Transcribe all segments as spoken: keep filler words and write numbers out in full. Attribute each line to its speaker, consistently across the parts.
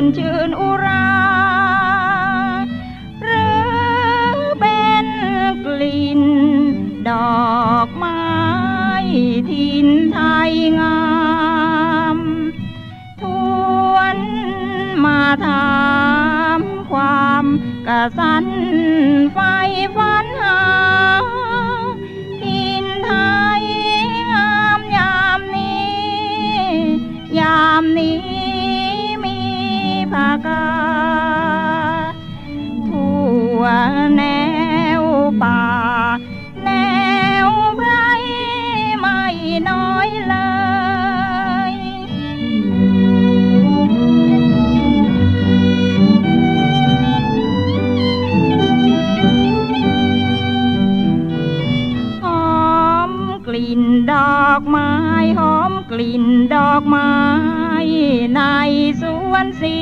Speaker 1: ชื่นอุราหรือเป็นกลิ่นดอกไม้ถิ่นไทยงามทวนมาถามความกระสันไฟฝันหาถิ่นไทยงามยามนี้ยามนี้มีภากาทั่วแนวป่าแนวไพรไม่น้อยเลยหอมกลิ่นดอกไม้หอมกลิ่นดอกไม้ในสวนสี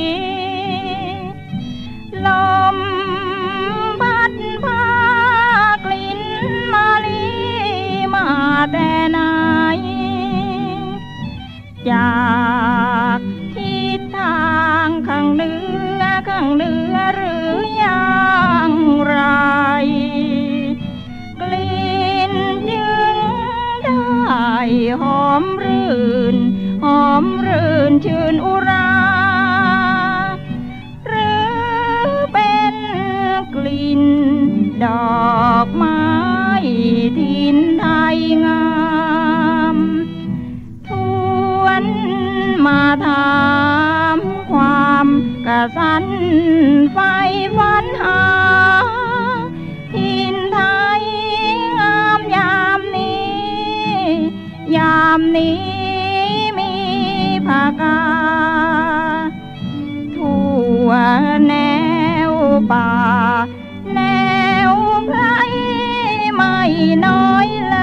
Speaker 1: ลมพัดพากลิ่นมาลีมาแต่ไหนจากทิศทางข้างเหนือข้างเหนือหรืออย่างไรกลิ่นจึงได้หอมรื่นหอมรื่นชื่นอุราหรือเป็นกลิ่นดอกไม้ถิ่นไทยงามทวนมาถามความกระสันไฟฝันหาถิ่นไทยงามยามนี้ยามนี้มีภากาทั่วแนวป่าแนวไพรไม่น้อยเล